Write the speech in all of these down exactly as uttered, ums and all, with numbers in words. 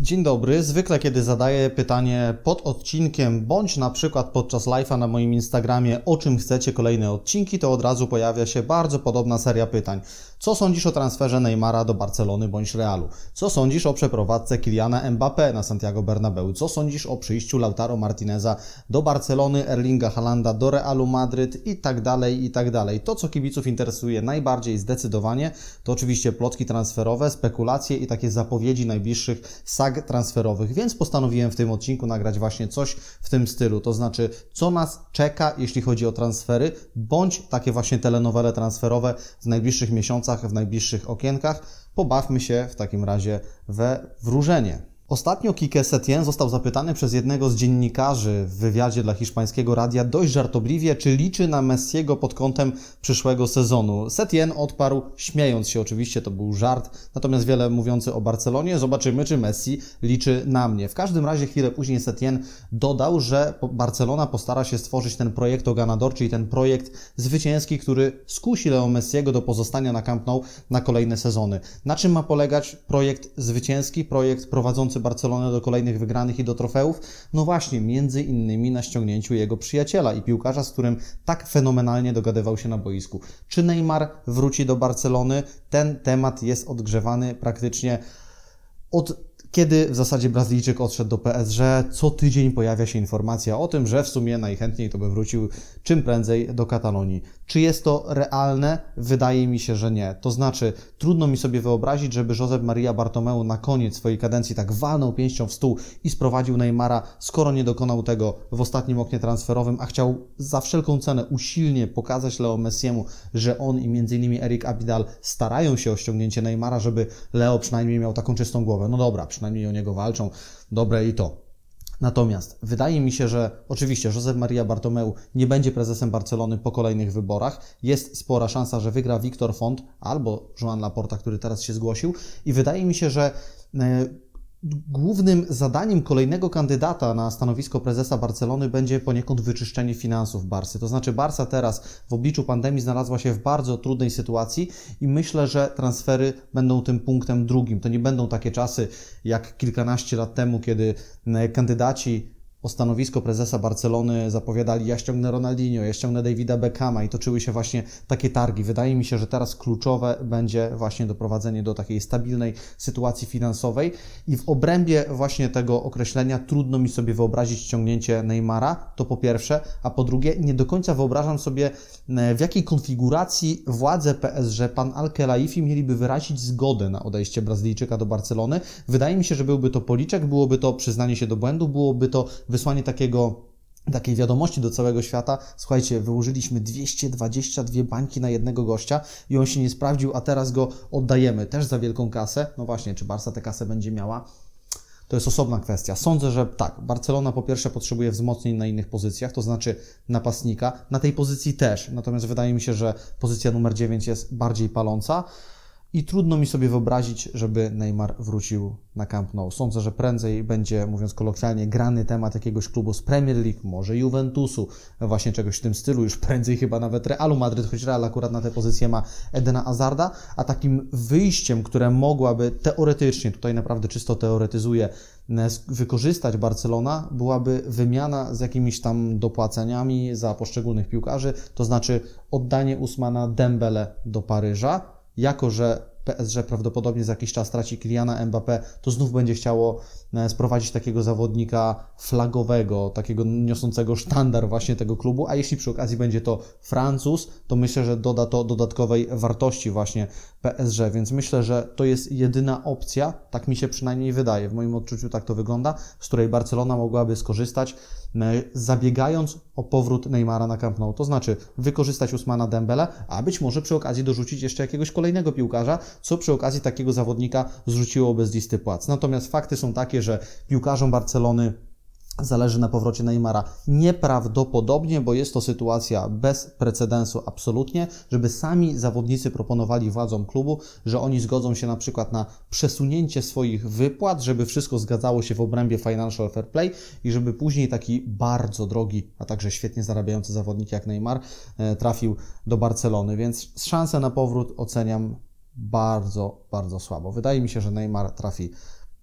Dzień dobry. Zwykle kiedy zadaję pytanie pod odcinkiem, bądź na przykład podczas live'a na moim Instagramie, o czym chcecie kolejne odcinki, to od razu pojawia się bardzo podobna seria pytań. Co sądzisz o transferze Neymara do Barcelony bądź Realu? Co sądzisz o przeprowadzce Kyliana Mbappé na Santiago Bernabeu? Co sądzisz o przyjściu Lautaro Martineza do Barcelony, Erlinga Haalanda do Realu Madryt i tak dalej, i tak dalej. To, co kibiców interesuje najbardziej zdecydowanie, to oczywiście plotki transferowe, spekulacje i takie zapowiedzi najbliższych sag transferowych, więc postanowiłem w tym odcinku nagrać właśnie coś w tym stylu, to znaczy co nas czeka, jeśli chodzi o transfery, bądź takie właśnie telenowele transferowe w najbliższych miesiącach, w najbliższych okienkach. Pobawmy się w takim razie we wróżenie. Ostatnio Quique Setién został zapytany przez jednego z dziennikarzy w wywiadzie dla hiszpańskiego radia dość żartobliwie, czy liczy na Messiego pod kątem przyszłego sezonu. Setién odparł, śmiejąc się oczywiście, to był żart, natomiast wiele mówiący o Barcelonie. Zobaczymy, czy Messi liczy na mnie. W każdym razie chwilę później Setién dodał, że Barcelona postara się stworzyć ten projekt Ganador, czyli ten projekt zwycięski, który skusi Leo Messiego do pozostania na Camp Nou na kolejne sezony. Na czym ma polegać projekt zwycięski, projekt prowadzący Barcelonę do kolejnych wygranych i do trofeów? No właśnie, między innymi na ściągnięciu jego przyjaciela i piłkarza, z którym tak fenomenalnie dogadywał się na boisku. Czy Neymar wróci do Barcelony? Ten temat jest odgrzewany praktycznie od kiedy w zasadzie Brazylijczyk odszedł do P S G. Co tydzień pojawia się informacja o tym, że w sumie najchętniej to by wrócił czym prędzej do Katalonii. Czy jest to realne? Wydaje mi się, że nie. To znaczy, trudno mi sobie wyobrazić, żeby Josep Maria Bartomeu na koniec swojej kadencji tak walnął pięścią w stół i sprowadził Neymara, skoro nie dokonał tego w ostatnim oknie transferowym, a chciał za wszelką cenę usilnie pokazać Leo Messiemu, że on i między innymi Eric Abidal starają się o ściągnięcie Neymara, żeby Leo przynajmniej miał taką czystą głowę. No dobra, przynajmniej o niego walczą, dobre i to. Natomiast wydaje mi się, że oczywiście Josep Maria Bartomeu nie będzie prezesem Barcelony po kolejnych wyborach. Jest spora szansa, że wygra Victor Font albo Joan Laporta, który teraz się zgłosił. I wydaje mi się, że głównym zadaniem kolejnego kandydata na stanowisko prezesa Barcelony będzie poniekąd wyczyszczenie finansów Barsy. To znaczy Barsa teraz w obliczu pandemii znalazła się w bardzo trudnej sytuacji i myślę, że transfery będą tym punktem drugim. To nie będą takie czasy jak kilkanaście lat temu, kiedy kandydaci o stanowisko prezesa Barcelony zapowiadali: ja ściągnę Ronaldinho, ja ściągnę Davida Beckhama, i toczyły się właśnie takie targi. Wydaje mi się, że teraz kluczowe będzie właśnie doprowadzenie do takiej stabilnej sytuacji finansowej i w obrębie właśnie tego określenia trudno mi sobie wyobrazić ściągnięcie Neymara, to po pierwsze, a po drugie nie do końca wyobrażam sobie, w jakiej konfiguracji władze P S G, pan Al-Khelaifi, mieliby wyrazić zgodę na odejście Brazylijczyka do Barcelony. Wydaje mi się, że byłby to policzek, byłoby to przyznanie się do błędu, byłoby to wysłanie takiego, takiej wiadomości do całego świata: słuchajcie, wyłożyliśmy dwieście dwadzieścia dwie bańki na jednego gościa i on się nie sprawdził, a teraz go oddajemy też za wielką kasę. No właśnie, czy Barsa tę kasę będzie miała? To jest osobna kwestia. Sądzę, że tak, Barcelona po pierwsze potrzebuje wzmocnień na innych pozycjach, to znaczy napastnika, na tej pozycji też, natomiast wydaje mi się, że pozycja numer dziewięć jest bardziej paląca. I trudno mi sobie wyobrazić, żeby Neymar wrócił na Camp Nou. Sądzę, że prędzej będzie, mówiąc kolokwialnie, grany temat jakiegoś klubu z Premier League, może Juventusu, właśnie czegoś w tym stylu, już prędzej chyba nawet Realu Madryt, choć Real akurat na tę pozycję ma Edena Hazarda, a takim wyjściem, które mogłaby teoretycznie, tutaj naprawdę czysto teoretyzuję, wykorzystać Barcelona, byłaby wymiana z jakimiś tam dopłaceniami za poszczególnych piłkarzy, to znaczy oddanie Ousmana Dembele do Paryża. Jako że P S G prawdopodobnie za jakiś czas traci Kyliana Mbappé, to znów będzie chciało sprowadzić takiego zawodnika flagowego, takiego niosącego sztandar właśnie tego klubu, a jeśli przy okazji będzie to Francuz, to myślę, że doda to dodatkowej wartości właśnie P S G, więc myślę, że to jest jedyna opcja, tak mi się przynajmniej wydaje, w moim odczuciu tak to wygląda, z której Barcelona mogłaby skorzystać, zabiegając o powrót Neymara na Camp Nou, to znaczy wykorzystać Ousmana Dembele, a być może przy okazji dorzucić jeszcze jakiegoś kolejnego piłkarza, co przy okazji takiego zawodnika zrzuciłoby z listy płac. Natomiast fakty są takie, że piłkarzom Barcelony zależy na powrocie Neymara nieprawdopodobnie, bo jest to sytuacja bez precedensu absolutnie, żeby sami zawodnicy proponowali władzom klubu, że oni zgodzą się na przykład na przesunięcie swoich wypłat, żeby wszystko zgadzało się w obrębie financial fair play i żeby później taki bardzo drogi, a także świetnie zarabiający zawodnik jak Neymar trafił do Barcelony, więc szansę na powrót oceniam bardzo, bardzo słabo. Wydaje mi się, że Neymar trafi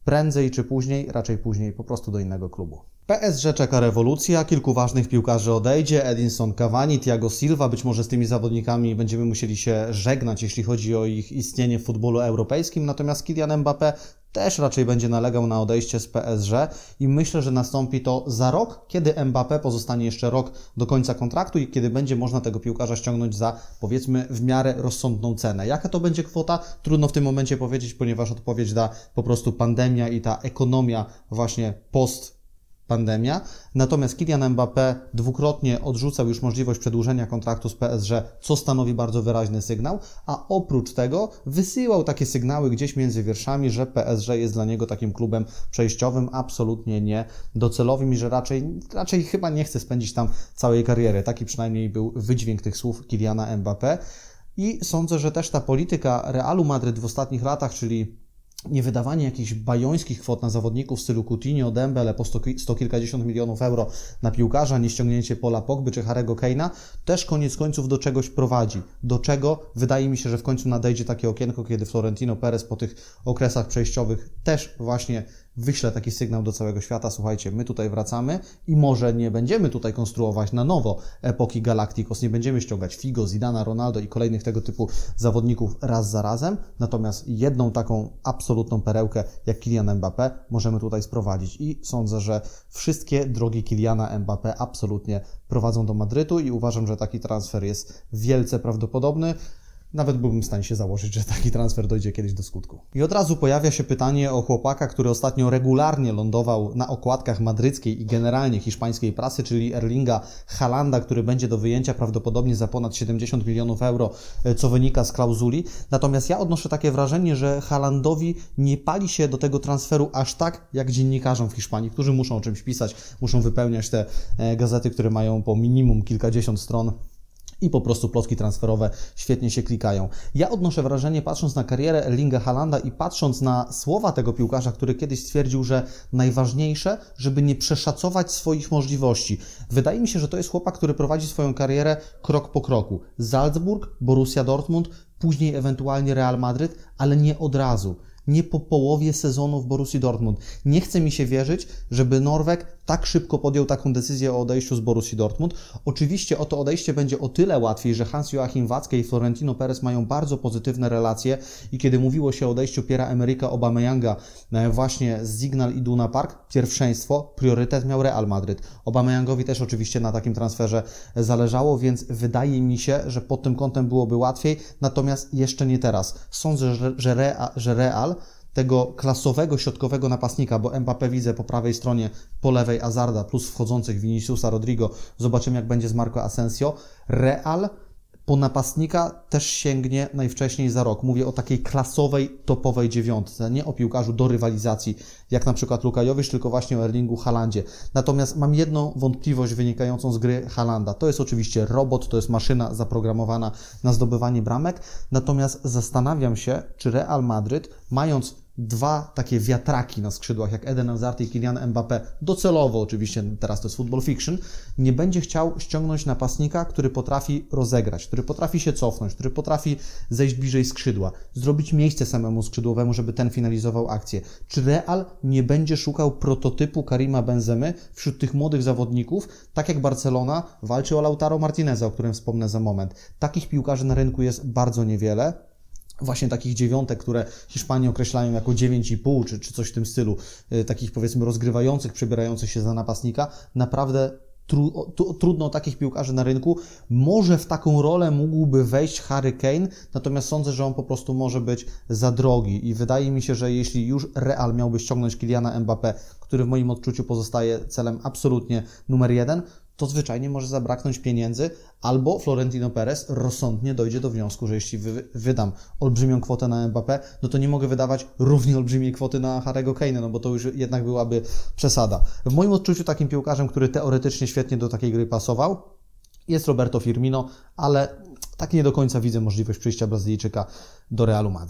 prędzej czy później, raczej później po prostu do innego klubu. P S G czeka rewolucja, kilku ważnych piłkarzy odejdzie, Edinson Cavani, Thiago Silva, być może z tymi zawodnikami będziemy musieli się żegnać, jeśli chodzi o ich istnienie w futbolu europejskim, natomiast Kylian Mbappé też raczej będzie nalegał na odejście z P S G i myślę, że nastąpi to za rok, kiedy Mbappé pozostanie jeszcze rok do końca kontraktu i kiedy będzie można tego piłkarza ściągnąć za, powiedzmy, w miarę rozsądną cenę. Jaka to będzie kwota? Trudno w tym momencie powiedzieć, ponieważ odpowiedź da po prostu pandemia i ta ekonomia właśnie post pandemia. Natomiast Kylian Mbappé dwukrotnie odrzucał już możliwość przedłużenia kontraktu z P S G, co stanowi bardzo wyraźny sygnał, a oprócz tego wysyłał takie sygnały gdzieś między wierszami, że P S G jest dla niego takim klubem przejściowym, absolutnie nie docelowym i że raczej, raczej chyba nie chce spędzić tam całej kariery. Taki przynajmniej był wydźwięk tych słów Kyliana Mbappé. I sądzę, że też ta polityka Realu Madryt w ostatnich latach, czyli nie wydawanie jakichś bajońskich kwot na zawodników w stylu Coutinho, Dembele po sto, sto kilkadziesiąt milionów euro na piłkarza, nie ściągnięcie Paula Pogby czy Harry'ego Kane'a, też koniec końców do czegoś prowadzi. Do czego wydaje mi się, że w końcu nadejdzie takie okienko, kiedy Florentino Perez po tych okresach przejściowych też właśnie wyślę taki sygnał do całego świata, słuchajcie, my tutaj wracamy i może nie będziemy tutaj konstruować na nowo epoki Galacticos, nie będziemy ściągać Figo, Zidana, Ronaldo i kolejnych tego typu zawodników raz za razem, natomiast jedną taką absolutną perełkę jak Kylian Mbappé możemy tutaj sprowadzić i sądzę, że wszystkie drogi Kyliana Mbappé absolutnie prowadzą do Madrytu i uważam, że taki transfer jest wielce prawdopodobny. Nawet byłbym w stanie się założyć, że taki transfer dojdzie kiedyś do skutku. I od razu pojawia się pytanie o chłopaka, który ostatnio regularnie lądował na okładkach madryckiej i generalnie hiszpańskiej prasy, czyli Erlinga Haalanda, który będzie do wyjęcia prawdopodobnie za ponad siedemdziesiąt milionów euro, co wynika z klauzuli. Natomiast ja odnoszę takie wrażenie, że Haalandowi nie pali się do tego transferu aż tak, jak dziennikarzom w Hiszpanii, którzy muszą o czymś pisać, muszą wypełniać te gazety, które mają po minimum kilkadziesiąt stron. I po prostu plotki transferowe świetnie się klikają. Ja odnoszę wrażenie, patrząc na karierę Erlinga Haalanda i patrząc na słowa tego piłkarza, który kiedyś stwierdził, że najważniejsze, żeby nie przeszacować swoich możliwości. Wydaje mi się, że to jest chłopak, który prowadzi swoją karierę krok po kroku. Salzburg, Borussia Dortmund, później ewentualnie Real Madryt, ale nie od razu. Nie po połowie sezonu w Borussii Dortmund. Nie chce mi się wierzyć, żeby Norweg tak szybko podjął taką decyzję o odejściu z Borussii Dortmund. Oczywiście o to odejście będzie o tyle łatwiej, że Hans-Joachim Watzke i Florentino Perez mają bardzo pozytywne relacje i kiedy mówiło się o odejściu Pierre-Emerick'a Aubameyanga właśnie z Signal Iduna Park, pierwszeństwo, priorytet miał Real Madryt. Aubameyangowi też oczywiście na takim transferze zależało, więc wydaje mi się, że pod tym kątem byłoby łatwiej, natomiast jeszcze nie teraz. Sądzę, że, że, Real, że Real tego klasowego środkowego napastnika, bo Mbappé widzę po prawej stronie, po lewej Hazarda plus wchodzących Viniciusa, Rodrigo. Zobaczymy, jak będzie z Marco Asensio. Real po napastnika też sięgnie najwcześniej za rok. Mówię o takiej klasowej, topowej dziewiątce, nie o piłkarzu do rywalizacji, jak na przykład Luka Jovic, tylko właśnie o Erlingu Haalandzie. Natomiast mam jedną wątpliwość wynikającą z gry Haalanda. To jest oczywiście robot, to jest maszyna zaprogramowana na zdobywanie bramek, natomiast zastanawiam się, czy Real Madryt, mając dwa takie wiatraki na skrzydłach, jak Eden Hazard i Kylian Mbappé, docelowo oczywiście, teraz to jest football fiction, nie będzie chciał ściągnąć napastnika, który potrafi rozegrać, który potrafi się cofnąć, który potrafi zejść bliżej skrzydła, zrobić miejsce samemu skrzydłowemu, żeby ten finalizował akcję. Czy Real nie będzie szukał prototypu Karima Benzemy wśród tych młodych zawodników, tak jak Barcelona walczy o Lautaro Martineza, o którym wspomnę za moment. Takich piłkarzy na rynku jest bardzo niewiele. Właśnie takich dziewiątek, które Hiszpanie określają jako dziewięć i pół czy, czy coś w tym stylu, yy, takich powiedzmy rozgrywających, przebierających się za napastnika, naprawdę tru, tu, trudno o takich piłkarzy na rynku. Może w taką rolę mógłby wejść Harry Kane, natomiast sądzę, że on po prostu może być za drogi i wydaje mi się, że jeśli już Real miałby ściągnąć Kyliana Mbappé, który w moim odczuciu pozostaje celem absolutnie numer jeden, to zwyczajnie może zabraknąć pieniędzy, albo Florentino Perez rozsądnie dojdzie do wniosku, że jeśli wy, wydam olbrzymią kwotę na Mbappé, no to nie mogę wydawać równie olbrzymiej kwoty na Harry'ego Kane'a, no bo to już jednak byłaby przesada. W moim odczuciu takim piłkarzem, który teoretycznie świetnie do takiej gry pasował, jest Roberto Firmino, ale tak nie do końca widzę możliwość przyjścia Brazylijczyka do Realu Madryt.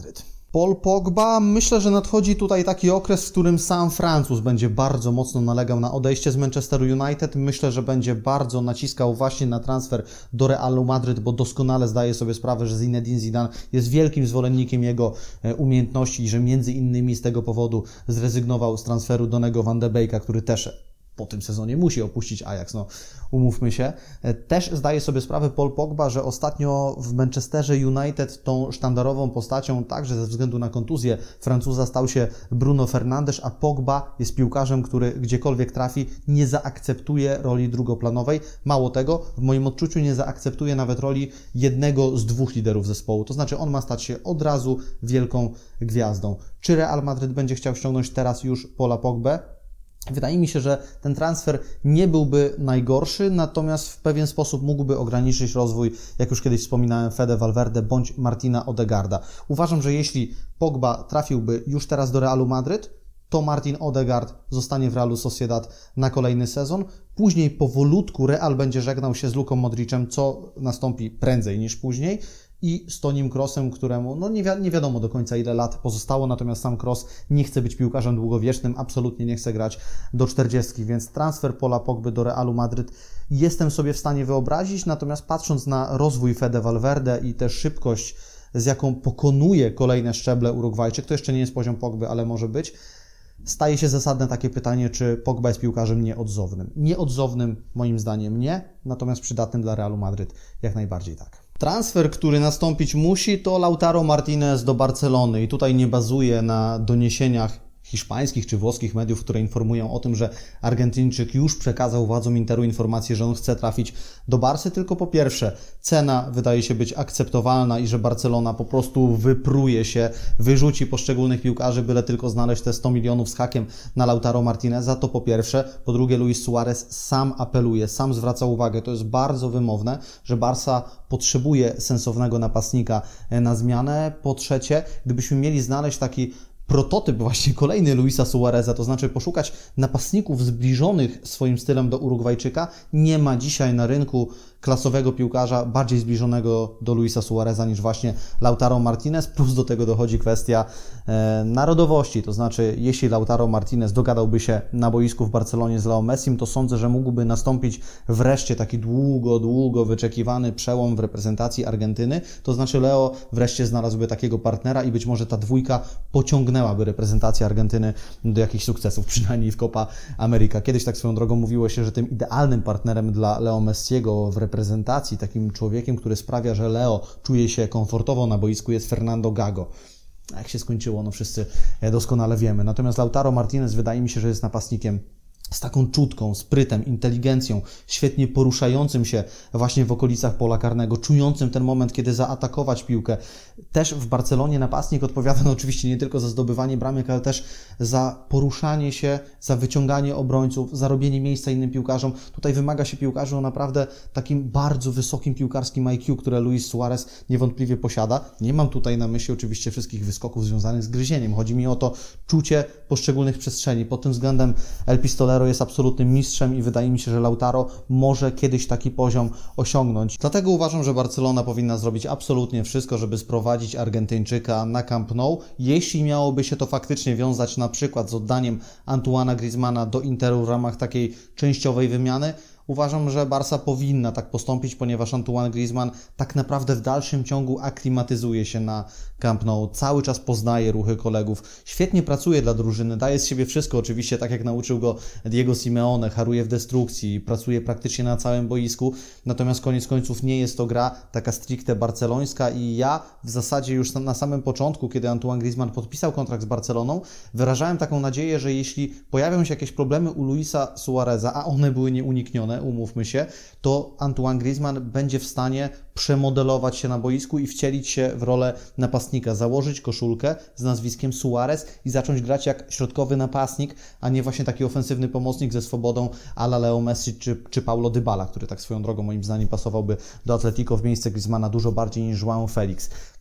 Paul Pogba, myślę, że nadchodzi tutaj taki okres, w którym sam Francuz będzie bardzo mocno nalegał na odejście z Manchesteru United. Myślę, że będzie bardzo naciskał właśnie na transfer do Realu Madryt, bo doskonale zdaje sobie sprawę, że Zinedine Zidane jest wielkim zwolennikiem jego umiejętności i że między innymi z tego powodu zrezygnował z transferu Donnego van de Beeka, który też po tym sezonie musi opuścić Ajax, no umówmy się. Też zdaje sobie sprawę Paul Pogba, że ostatnio w Manchesterze United tą sztandarową postacią, także ze względu na kontuzję Francuza, stał się Bruno Fernandes, a Pogba jest piłkarzem, który gdziekolwiek trafi nie zaakceptuje roli drugoplanowej. Mało tego, w moim odczuciu nie zaakceptuje nawet roli jednego z dwóch liderów zespołu. To znaczy on ma stać się od razu wielką gwiazdą. Czy Real Madryt będzie chciał ściągnąć teraz już Paula Pogbę? Wydaje mi się, że ten transfer nie byłby najgorszy, natomiast w pewien sposób mógłby ograniczyć rozwój, jak już kiedyś wspominałem, Fede Valverde bądź Martina Odegaarda. Uważam, że jeśli Pogba trafiłby już teraz do Realu Madryt, to Martin Odegaard zostanie w Realu Sociedad na kolejny sezon. Później powolutku Real będzie żegnał się z Luką Modricem, co nastąpi prędzej niż później, i z Tonim Kroosem, któremu no nie, wi- nie wiadomo do końca ile lat pozostało, natomiast sam Kroos nie chce być piłkarzem długowiecznym, absolutnie nie chce grać do czterdziestki, więc transfer Paula Pogby do Realu Madryt jestem sobie w stanie wyobrazić, natomiast patrząc na rozwój Fede Valverde i też szybkość, z jaką pokonuje kolejne szczeble Urugwajczyk, to jeszcze nie jest poziom Pogby, ale może być, staje się zasadne takie pytanie, czy Pogba jest piłkarzem nieodzownym. Nieodzownym moim zdaniem nie, natomiast przydatnym dla Realu Madryt jak najbardziej tak. Transfer, który nastąpić musi, to Lautaro Martinez do Barcelony i tutaj nie bazuje na doniesieniach hiszpańskich czy włoskich mediów, które informują o tym, że Argentyńczyk już przekazał władzom Interu informację, że on chce trafić do Barsy, tylko po pierwsze cena wydaje się być akceptowalna i że Barcelona po prostu wypruje się, wyrzuci poszczególnych piłkarzy, byle tylko znaleźć te sto milionów z hakiem na Lautaro Martineza, to po pierwsze. Po drugie, Luis Suarez sam apeluje, sam zwraca uwagę, to jest bardzo wymowne, że Barsa potrzebuje sensownego napastnika na zmianę. Po trzecie, gdybyśmy mieli znaleźć taki prototyp właśnie kolejny Luisa Suareza, to znaczy poszukać napastników zbliżonych swoim stylem do Urugwajczyka, nie ma dzisiaj na rynku klasowego piłkarza bardziej zbliżonego do Luisa Suareza niż właśnie Lautaro Martinez, plus do tego dochodzi kwestia e, narodowości, to znaczy jeśli Lautaro Martinez dogadałby się na boisku w Barcelonie z Leo Messim, to sądzę, że mógłby nastąpić wreszcie taki długo, długo wyczekiwany przełom w reprezentacji Argentyny, to znaczy Leo wreszcie znalazłby takiego partnera i być może ta dwójka pociągnęłaby reprezentację Argentyny do jakichś sukcesów, przynajmniej w Copa America. Kiedyś tak swoją drogą mówiło się, że tym idealnym partnerem dla Leo Messiego w reprezentacji, takim człowiekiem, który sprawia, że Leo czuje się komfortowo na boisku, jest Fernando Gago. Jak się skończyło, no wszyscy doskonale wiemy. Natomiast Lautaro Martinez wydaje mi się, że jest napastnikiem z taką czutką, sprytem, inteligencją, świetnie poruszającym się właśnie w okolicach pola karnego, czującym ten moment, kiedy zaatakować piłkę. Też w Barcelonie napastnik odpowiada no oczywiście nie tylko za zdobywanie bramek, ale też za poruszanie się, za wyciąganie obrońców, za robienie miejsca innym piłkarzom. Tutaj wymaga się piłkarzy o naprawdę takim bardzo wysokim piłkarskim I Q, które Luis Suarez niewątpliwie posiada. Nie mam tutaj na myśli oczywiście wszystkich wyskoków związanych z gryzieniem. Chodzi mi o to czucie poszczególnych przestrzeni. Pod tym względem El Pistolero jest absolutnym mistrzem i wydaje mi się, że Lautaro może kiedyś taki poziom osiągnąć. Dlatego uważam, że Barcelona powinna zrobić absolutnie wszystko, żeby sprowadzić Argentyńczyka na Camp Nou. Jeśli miałoby się to faktycznie wiązać na przykład z oddaniem Antoana Griezmana do Interu w ramach takiej częściowej wymiany, uważam, że Barsa powinna tak postąpić, ponieważ Antoine Griezmann tak naprawdę w dalszym ciągu aklimatyzuje się na Camp Nou, cały czas poznaje ruchy kolegów, świetnie pracuje dla drużyny, daje z siebie wszystko, oczywiście tak jak nauczył go Diego Simeone, haruje w destrukcji, pracuje praktycznie na całym boisku, natomiast koniec końców nie jest to gra taka stricte barcelońska i ja w zasadzie już na samym początku, kiedy Antoine Griezmann podpisał kontrakt z Barceloną, wyrażałem taką nadzieję, że jeśli pojawią się jakieś problemy u Luisa Suareza, a one były nieuniknione, umówmy się, to Antoine Griezmann będzie w stanie przemodelować się na boisku i wcielić się w rolę napastnika, założyć koszulkę z nazwiskiem Suarez i zacząć grać jak środkowy napastnik, a nie właśnie taki ofensywny pomocnik ze swobodą a la Leo Messi czy, czy Paulo Dybala, który tak swoją drogą moim zdaniem pasowałby do Atletico w miejsce Griezmana dużo bardziej niż João Felix.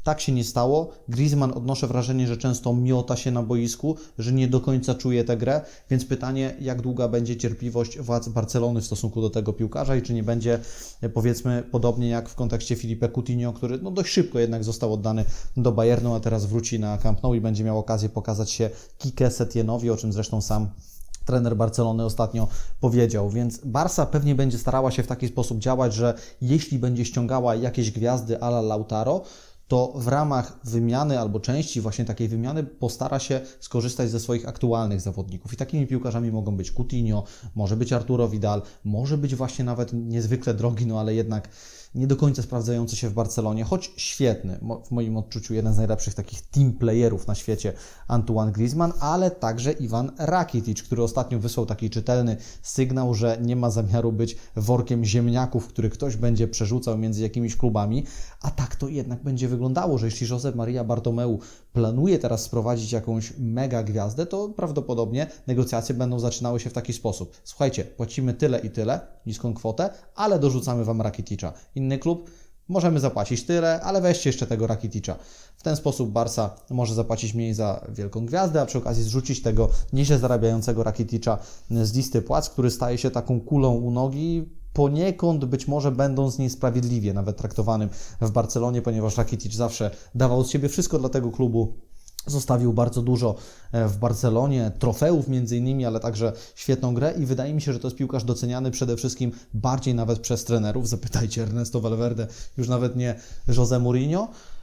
Tak się nie stało. Griezmann, odnoszę wrażenie, że często miota się na boisku, że nie do końca czuje tę grę, więc pytanie, jak długa będzie cierpliwość władz Barcelony w stosunku do tego piłkarza i czy nie będzie, powiedzmy, podobnie jak w kontekście Filipe Coutinho, który no dość szybko jednak został oddany do Bayernu, a teraz wróci na Camp Nou i będzie miał okazję pokazać się Kike Setienowi, o czym zresztą sam trener Barcelony ostatnio powiedział, więc Barca pewnie będzie starała się w taki sposób działać, że jeśli będzie ściągała jakieś gwiazdy a la Lautaro, to w ramach wymiany albo części właśnie takiej wymiany postara się skorzystać ze swoich aktualnych zawodników. I takimi piłkarzami mogą być Coutinho, może być Arturo Vidal, może być właśnie nawet niezwykle drogi, no ale jednak nie do końca sprawdzający się w Barcelonie, choć świetny, w moim odczuciu jeden z najlepszych takich team playerów na świecie, Antoine Griezmann, ale także Ivan Rakitic, który ostatnio wysłał taki czytelny sygnał, że nie ma zamiaru być workiem ziemniaków, który ktoś będzie przerzucał między jakimiś klubami, a tak to jednak będzie wyglądało, że jeśli Josep Maria Bartomeu planuje teraz sprowadzić jakąś mega gwiazdę, to prawdopodobnie negocjacje będą zaczynały się w taki sposób. Słuchajcie, płacimy tyle i tyle, niską kwotę, ale dorzucamy Wam Rakiticza. Inny klub, możemy zapłacić tyle, ale weźcie jeszcze tego Rakiticza. W ten sposób Barca może zapłacić mniej za wielką gwiazdę, a przy okazji zrzucić tego nieźle zarabiającego Rakiticza z listy płac, który staje się taką kulą u nogi, poniekąd być może będąc niesprawiedliwie nawet traktowanym w Barcelonie, ponieważ Rakitic zawsze dawał z siebie wszystko dla tego klubu. Zostawił bardzo dużo w Barcelonie, trofeów między innymi, ale także świetną grę i wydaje mi się, że to jest piłkarz doceniany przede wszystkim bardziej nawet przez trenerów. Zapytajcie Ernesto Valverde, już nawet nie José Mourinho.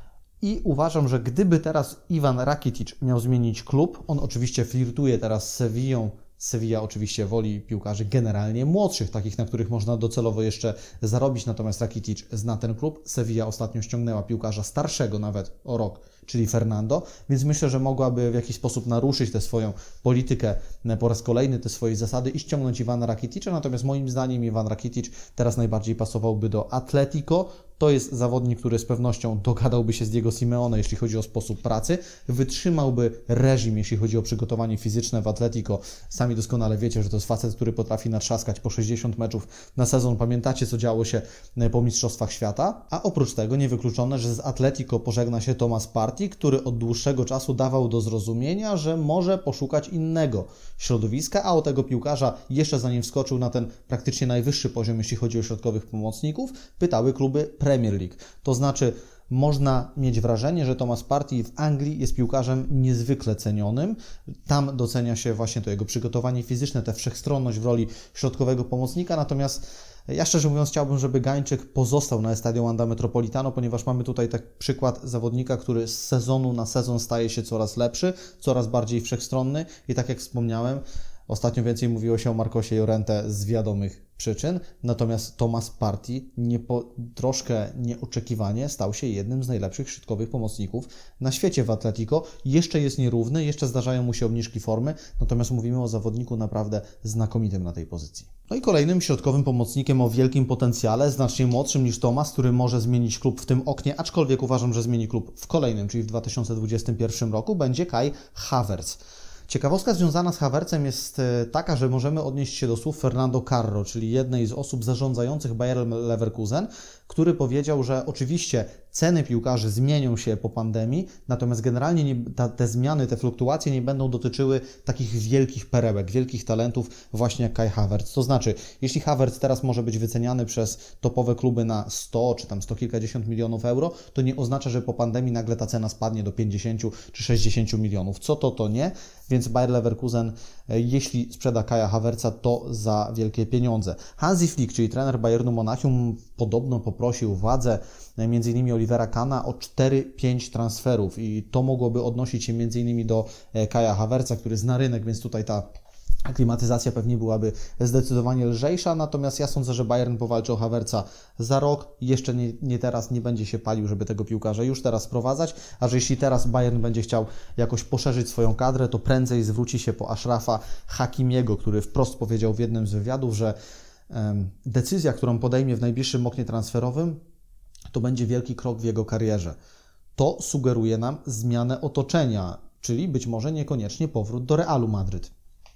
I uważam, że gdyby teraz Ivan Rakitic miał zmienić klub, on oczywiście flirtuje teraz z Sevillą, Sevilla oczywiście woli piłkarzy generalnie młodszych, takich, na których można docelowo jeszcze zarobić, natomiast Rakitic zna ten klub. Sevilla ostatnio ściągnęła piłkarza starszego nawet o rok, czyli Fernando, więc myślę, że mogłaby w jakiś sposób naruszyć tę swoją politykę po raz kolejny, te swoje zasady i ściągnąć Ivana Rakiticza, natomiast moim zdaniem Ivan Rakitic teraz najbardziej pasowałby do Atletico. To jest zawodnik, który z pewnością dogadałby się z Diego Simeone, jeśli chodzi o sposób pracy, wytrzymałby reżim, jeśli chodzi o przygotowanie fizyczne w Atletico. Sami doskonale wiecie, że to jest facet, który potrafi natrzaskać po sześćdziesiąt meczów na sezon. Pamiętacie, co działo się po Mistrzostwach Świata? A oprócz tego niewykluczone, że z Atletico pożegna się Thomas Partey, który od dłuższego czasu dawał do zrozumienia, że może poszukać innego środowiska, a o tego piłkarza jeszcze zanim wskoczył na ten praktycznie najwyższy poziom, jeśli chodzi o środkowych pomocników, pytały kluby Premier League. To znaczy, można mieć wrażenie, że Thomas Partey w Anglii jest piłkarzem niezwykle cenionym. Tam docenia się właśnie to jego przygotowanie fizyczne, tę wszechstronność w roli środkowego pomocnika, natomiast ja szczerze mówiąc chciałbym, żeby Gańczyk pozostał na Estadio Wanda Metropolitano, ponieważ mamy tutaj tak przykład zawodnika, który z sezonu na sezon staje się coraz lepszy, coraz bardziej wszechstronny i tak jak wspomniałem, ostatnio więcej mówiło się o Marcosie Llorente z wiadomych przyczyn, natomiast Thomas Partey niepo, troszkę nieoczekiwanie stał się jednym z najlepszych środkowych pomocników na świecie w Atletico. Jeszcze jest nierówny, jeszcze zdarzają mu się obniżki formy, natomiast mówimy o zawodniku naprawdę znakomitym na tej pozycji. No i kolejnym środkowym pomocnikiem o wielkim potencjale, znacznie młodszym niż Thomas, który może zmienić klub w tym oknie, aczkolwiek uważam, że zmieni klub w kolejnym, czyli w dwa tysiące dwudziestym pierwszym roku, będzie Kai Havertz. Ciekawostka związana z Havertzem jest taka, że możemy odnieść się do słów Fernando Carro, czyli jednej z osób zarządzających Bayerem Leverkusen, który powiedział, że oczywiście ceny piłkarzy zmienią się po pandemii, natomiast generalnie nie, ta, te zmiany, te fluktuacje nie będą dotyczyły takich wielkich perełek, wielkich talentów właśnie jak Kai Havertz. To znaczy, jeśli Havertz teraz może być wyceniany przez topowe kluby na sto czy tam sto kilkadziesiąt milionów euro, to nie oznacza, że po pandemii nagle ta cena spadnie do pięćdziesięciu czy sześćdziesięciu milionów. Co to, to nie. Więc Bayer Leverkusen, jeśli sprzeda Kaja Havertza, to za wielkie pieniądze. Hansi Flick, czyli trener Bayernu Monachium, podobno poprosił władzę, między innymi Olivera Kahna, o cztery pięć transferów i to mogłoby odnosić się między innymi do Kaja Havertza, który zna rynek, więc tutaj ta aklimatyzacja pewnie byłaby zdecydowanie lżejsza, natomiast ja sądzę, że Bayern powalczy o Havertza za rok, jeszcze nie, nie teraz nie będzie się palił, żeby tego piłkarza już teraz sprowadzać, a że jeśli teraz Bayern będzie chciał jakoś poszerzyć swoją kadrę, to prędzej zwróci się po Ashrafa Hakimiego, który wprost powiedział w jednym z wywiadów, że um, decyzja, którą podejmie w najbliższym oknie transferowym, to będzie wielki krok w jego karierze. To sugeruje nam zmianę otoczenia, czyli być może niekoniecznie powrót do Realu Madryt.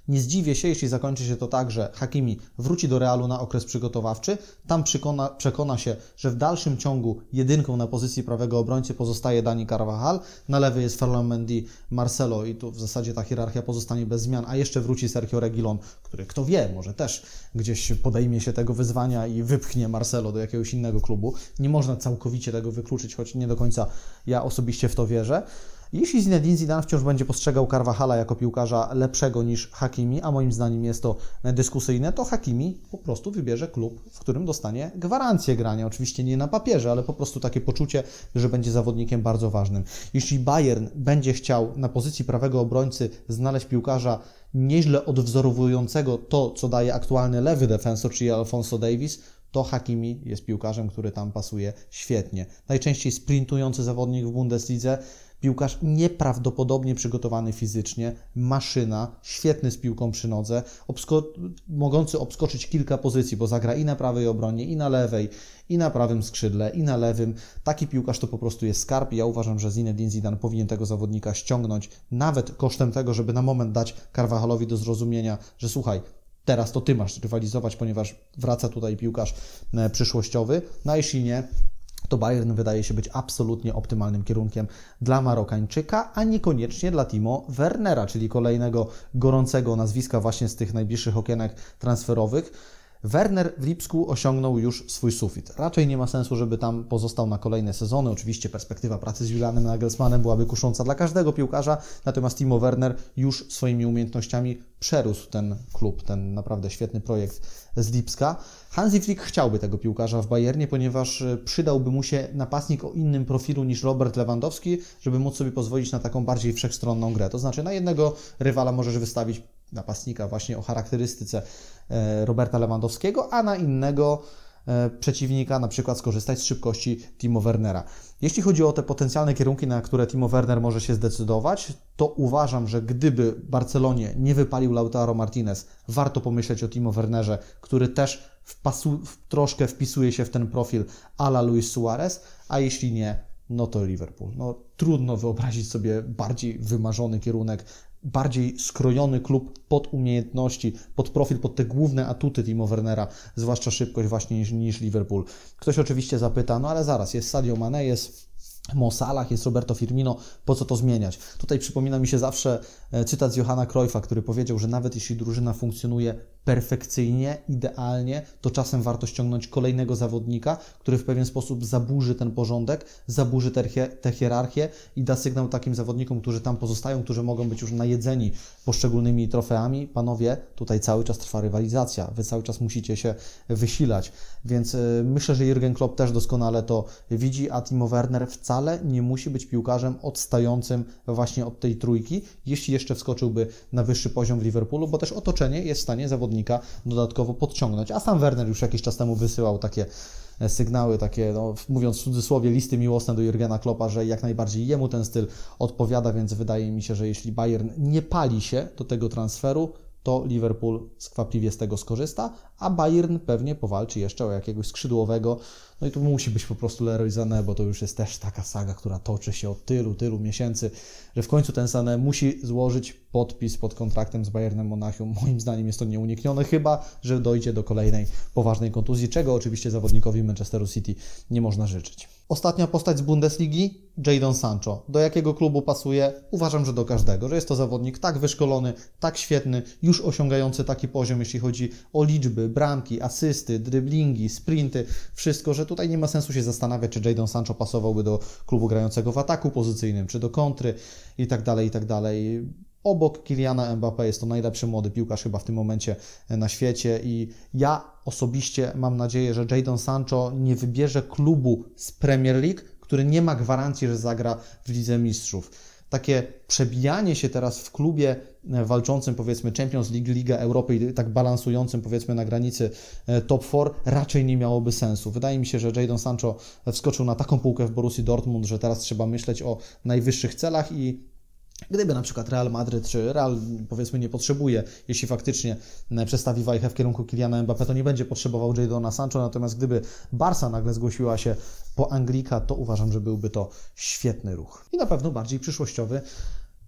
Nie zdziwię się, jeśli zakończy się to tak, że Hakimi wróci do Realu na okres przygotowawczy, tam przekona, przekona się, że w dalszym ciągu jedynką na pozycji prawego obrońcy pozostaje Dani Carvajal, na lewej jest Ferland Mendy, Marcelo i tu w zasadzie ta hierarchia pozostanie bez zmian, a jeszcze wróci Sergio Reguilón, który kto wie, może też gdzieś podejmie się tego wyzwania i wypchnie Marcelo do jakiegoś innego klubu. Nie można całkowicie tego wykluczyć, choć nie do końca ja osobiście w to wierzę. Jeśli Zinedine Zidane wciąż będzie postrzegał Carvajala jako piłkarza lepszego niż Hakimi, a moim zdaniem jest to dyskusyjne, to Hakimi po prostu wybierze klub, w którym dostanie gwarancję grania. Oczywiście nie na papierze, ale po prostu takie poczucie, że będzie zawodnikiem bardzo ważnym. Jeśli Bayern będzie chciał na pozycji prawego obrońcy znaleźć piłkarza nieźle odwzorowującego to, co daje aktualny lewy defensor, czyli Alphonso Davies, to Hakimi jest piłkarzem, który tam pasuje świetnie. Najczęściej sprintujący zawodnik w Bundeslidze, piłkarz nieprawdopodobnie przygotowany fizycznie, maszyna, świetny z piłką przy nodze, obsko- mogący obskoczyć kilka pozycji, bo zagra i na prawej obronie, i na lewej, i na prawym skrzydle, i na lewym. Taki piłkarz to po prostu jest skarb i ja uważam, że Zinedine Zidane powinien tego zawodnika ściągnąć, nawet kosztem tego, żeby na moment dać Carvajalowi do zrozumienia, że słuchaj, teraz to Ty masz rywalizować, ponieważ wraca tutaj piłkarz przyszłościowy, no a jeśli nie, to Bayern wydaje się być absolutnie optymalnym kierunkiem dla Marokańczyka, a niekoniecznie dla Timo Wernera, czyli kolejnego gorącego nazwiska właśnie z tych najbliższych okienek transferowych. Werner w Lipsku osiągnął już swój sufit. Raczej nie ma sensu, żeby tam pozostał na kolejne sezony. Oczywiście perspektywa pracy z Julianem Nagelsmannem byłaby kusząca dla każdego piłkarza, natomiast Timo Werner już swoimi umiejętnościami przerósł ten klub, ten naprawdę świetny projekt z Lipska. Hansi Flick chciałby tego piłkarza w Bayernie, ponieważ przydałby mu się napastnik o innym profilu niż Robert Lewandowski, żeby móc sobie pozwolić na taką bardziej wszechstronną grę. To znaczy na jednego rywala możesz wystawić napastnika właśnie o charakterystyce Roberta Lewandowskiego, a na innego przeciwnika na przykład skorzystać z szybkości Timo Wernera. Jeśli chodzi o te potencjalne kierunki, na które Timo Werner może się zdecydować, to uważam, że gdyby Barcelonie nie wypalił Lautaro Martinez, warto pomyśleć o Timo Wernerze, który też wpasu, troszkę wpisuje się w ten profil a la Luis Suarez, a jeśli nie, no to Liverpool. No, trudno wyobrazić sobie bardziej wymarzony kierunek, bardziej skrojony klub pod umiejętności, pod profil, pod te główne atuty Timo Wernera, zwłaszcza szybkość właśnie niż, niż Liverpool. Ktoś oczywiście zapyta, no ale zaraz, jest Sadio Mane, jest Mo Salah, jest Roberto Firmino, po co to zmieniać? Tutaj przypomina mi się zawsze cytat z Johanna Cruyffa, który powiedział, że nawet jeśli drużyna funkcjonuje perfekcyjnie, idealnie, to czasem warto ściągnąć kolejnego zawodnika, który w pewien sposób zaburzy ten porządek, zaburzy tę hierarchię i da sygnał takim zawodnikom, którzy tam pozostają, którzy mogą być już najedzeni poszczególnymi trofeami. Panowie, tutaj cały czas trwa rywalizacja, wy cały czas musicie się wysilać, więc yy, myślę, że Jürgen Klopp też doskonale to widzi, a Timo Werner wcale nie musi być piłkarzem odstającym właśnie od tej trójki, jeśli jeszcze wskoczyłby na wyższy poziom w Liverpoolu, bo też otoczenie jest w stanie zawodnika dodatkowo podciągnąć. A sam Werner już jakiś czas temu wysyłał takie sygnały, takie, no, mówiąc w cudzysłowie, listy miłosne do Jurgena Kloppa, że jak najbardziej jemu ten styl odpowiada, więc wydaje mi się, że jeśli Bayern nie pali się do tego transferu, to Liverpool skwapliwie z tego skorzysta, a Bayern pewnie powalczy jeszcze o jakiegoś skrzydłowego. No i tu musi być po prostu Leroy Sané, bo to już jest też taka saga, która toczy się od tylu, tylu miesięcy, że w końcu ten Sané musi złożyć podpis pod kontraktem z Bayernem Monachium. Moim zdaniem jest to nieuniknione, chyba że dojdzie do kolejnej poważnej kontuzji, czego oczywiście zawodnikowi Manchesteru City nie można życzyć. Ostatnia postać z Bundesligi, Jadon Sancho. Do jakiego klubu pasuje? Uważam, że do każdego, że jest to zawodnik tak wyszkolony, tak świetny, już osiągający taki poziom, jeśli chodzi o liczby, bramki, asysty, driblingi, sprinty, wszystko, że tutaj nie ma sensu się zastanawiać, czy Jadon Sancho pasowałby do klubu grającego w ataku pozycyjnym, czy do kontry i tak dalej, i tak dalej. Obok Kyliana Mbappé jest to najlepszy młody piłkarz chyba w tym momencie na świecie i ja osobiście mam nadzieję, że Jadon Sancho nie wybierze klubu z Premier League, który nie ma gwarancji, że zagra w Lidze Mistrzów. Takie przebijanie się teraz w klubie walczącym, powiedzmy, Champions League, Liga Europy i tak balansującym, powiedzmy, na granicy top cztery raczej nie miałoby sensu. Wydaje mi się, że Jadon Sancho wskoczył na taką półkę w Borussii Dortmund, że teraz trzeba myśleć o najwyższych celach i gdyby na przykład Real Madryt czy Real, powiedzmy, nie potrzebuje, jeśli faktycznie przestawi wajchę w kierunku Kyliana Mbappé, to nie będzie potrzebował Jadona Sancho, natomiast gdyby Barca nagle zgłosiła się po Anglika, to uważam, że byłby to świetny ruch. I na pewno bardziej przyszłościowy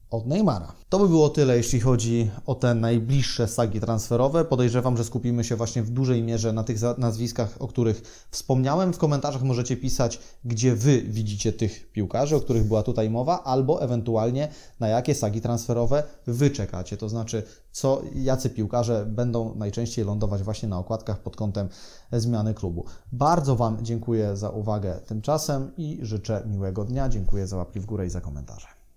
od Neymara. To by było tyle, jeśli chodzi o te najbliższe sagi transferowe. Podejrzewam, że skupimy się właśnie w dużej mierze na tych nazwiskach, o których wspomniałem. W komentarzach możecie pisać, gdzie Wy widzicie tych piłkarzy, o których była tutaj mowa, albo ewentualnie na jakie sagi transferowe Wy czekacie. To znaczy, co, jacy piłkarze będą najczęściej lądować właśnie na okładkach pod kątem zmiany klubu. Bardzo Wam dziękuję za uwagę tymczasem i życzę miłego dnia. Dziękuję za łapki w górę i za komentarze.